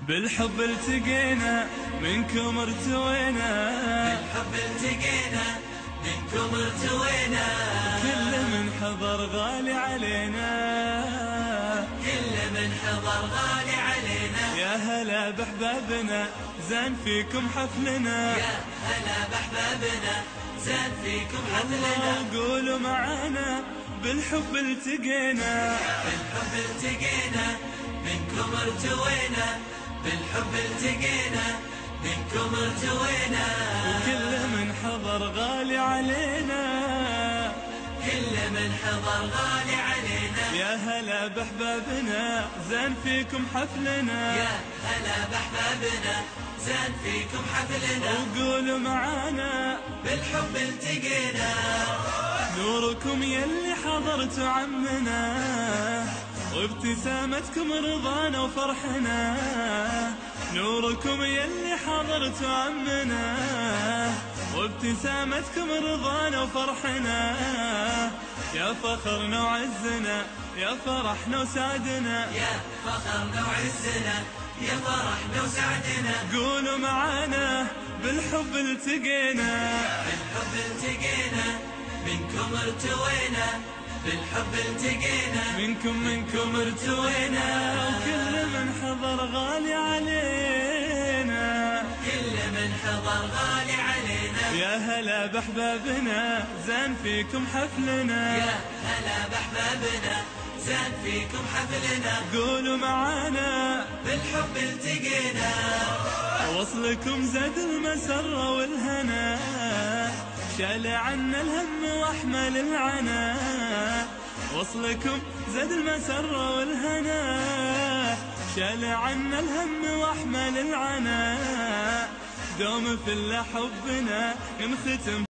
بالحب التقينا منكم ارتوينا، بالحب التقينا منكم ارتوينا، كل من حضر غالي علينا، كل من حضر غالي علينا. يا هلا بأحبابنا زين فيكم حفلنا، يا هلا بأحبابنا زين فيكم حفلنا. قولوا معانا بالحب التقينا، بالحب التقينا منكم ارتوينا، بالحب التقينا منكم ارتوينا، وكل من حضر غالي علينا، كل من حضر غالي علينا. يا هلا بأحبابنا زين فيكم حفلنا، يا هلا بأحبابنا زين فيكم حفلنا. وقولوا معانا بالحب التقينا، نوركم يلي حضرتوا عمنا، وابتسامتكم رضانا وفرحنا، نوركم يلي حضرتوا عمنا، وابتسامتكم رضانا وفرحنا، يا فخرنا وعزنا يا فرحنا وسعدنا، يا فخرنا وعزنا يا فرحنا وسعدنا. قولوا معانا بالحب التقينا، بالحب التقينا منكم ارتوينا، بالحب التقينا منكم ارتوينا، وكل من حضر غالي علينا، كل من حضر غالي علينا. يا هلا بأحبابنا زين فيكم حفلنا، يا هلا بأحبابنا زين فيكم حفلنا. قولوا معانا بالحب التقينا، وصلكم زاد المسرة والهنا، شال عنا الهم واحمل العنا، وصلكم زاد المسرة والهنا، شال عنا الهم واحمل العنا، دوم في الله حبنا ينختم